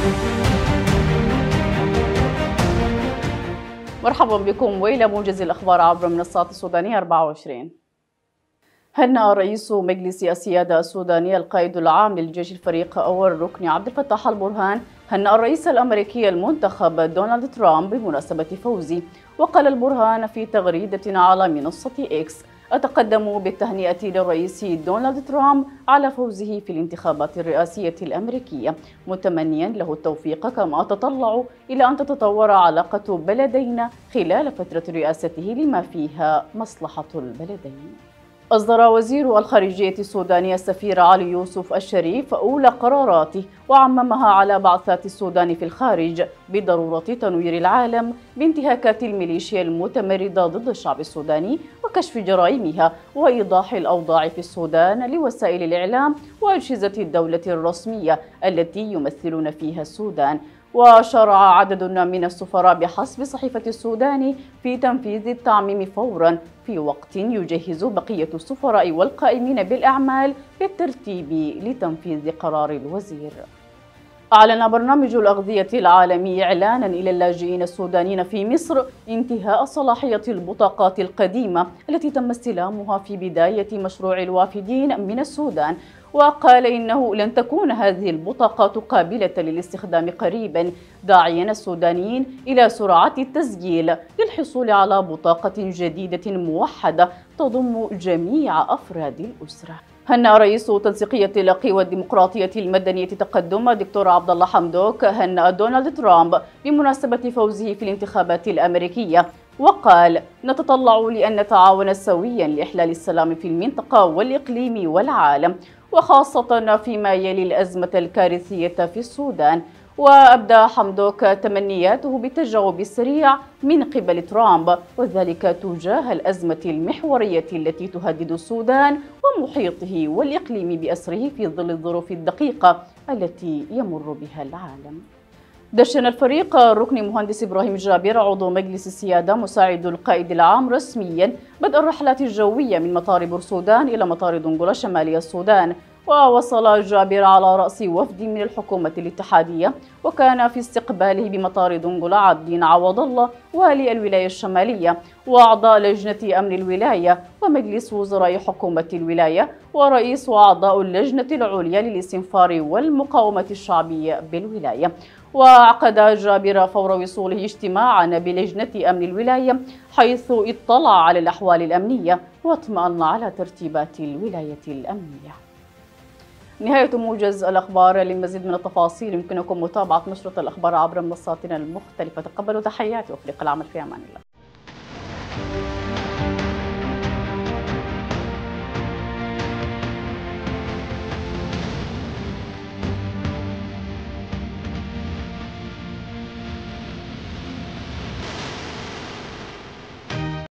مرحبا بكم وإلى موجز الأخبار عبر منصات السودانية 24. هنأ رئيس مجلس السيادة السوداني القائد العام للجيش الفريق أول ركن عبد الفتاح البرهان هنأ الرئيس الأمريكي المنتخب دونالد ترامب بمناسبة فوزه. وقال البرهان في تغريدة على منصة إكس: أتقدم بالتهنئة للرئيس دونالد ترامب على فوزه في الانتخابات الرئاسية الأمريكية، متمنيا له التوفيق، كما أتطلع إلى أن تتطور علاقة بلدينا خلال فترة رئاسته لما فيها مصلحة البلدين. أصدر وزير الخارجية السوداني السفير علي يوسف الشريف أولى قراراته وعممها على بعثات السودان في الخارج بضرورة تنوير العالم بانتهاكات الميليشيا المتمردة ضد الشعب السوداني وكشف جرائمها وإيضاح الأوضاع في السودان لوسائل الإعلام وأجهزة الدولة الرسمية التي يمثلون فيها السودان. وشرع عدد من السفراء بحسب صحيفة السوداني في تنفيذ التعميم فورا في وقت يجهز بقية السفراء والقائمين بالأعمال بالترتيب لتنفيذ قرار الوزير. أعلن برنامج الأغذية العالمي إعلانا إلى اللاجئين السودانيين في مصر انتهاء صلاحية البطاقات القديمة التي تم استلامها في بداية مشروع الوافدين من السودان، وقال إنه لن تكون هذه البطاقات قابلة للاستخدام قريبا، داعيا السودانيين إلى سرعة التسجيل للحصول على بطاقة جديدة موحدة تضم جميع أفراد الأسرة. هنأ رئيس تنسيقية القوى والديمقراطية المدنية تقدم دكتور عبد الله حمدوك هنأ دونالد ترامب بمناسبة فوزه في الانتخابات الأمريكية، وقال: نتطلع لأن نتعاون سويا لإحلال السلام في المنطقة والإقليم والعالم، وخاصة فيما يلي الأزمة الكارثية في السودان. وأبدى حمدوك تمنياته بالتجاوب السريع من قبل ترامب، وذلك تجاه الأزمة المحورية التي تهدد السودان ومحيطه والإقليم بأسره في ظل الظروف الدقيقة التي يمر بها العالم. دشن الفريق الركن مهندس إبراهيم جابر عضو مجلس السيادة مساعد القائد العام رسميا بدء الرحلات الجوية من مطار بورسودان إلى مطار دنقلة شمالي السودان. ووصل جابر على رأس وفد من الحكومة الاتحادية، وكان في استقباله بمطار دنقلة عبدين عوض الله والي الولاية الشمالية وأعضاء لجنة أمن الولاية ومجلس وزراء حكومة الولاية ورئيس وأعضاء اللجنة العليا للاستنفار والمقاومة الشعبية بالولاية. وعقد جابر فور وصوله اجتماعا بلجنة أمن الولاية حيث اطلع على الأحوال الأمنية واطمأن على ترتيبات الولاية الأمنية. نهاية موجز الأخبار. لمزيد من التفاصيل يمكنكم متابعة نشرة الأخبار عبر منصاتنا المختلفة. تقبلوا تحياتي وفريق العمل في أمان الله.